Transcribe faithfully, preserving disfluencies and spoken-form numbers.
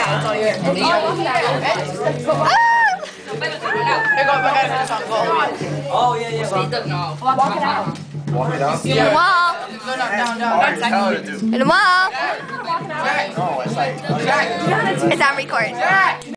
Yeah, it's all yours. It's all yours. Oh, yeah, yeah. Walk it out. Walk it out. In the wall. No, no, down, down. Tell her to do. In the wall. No, it's like. It's on record.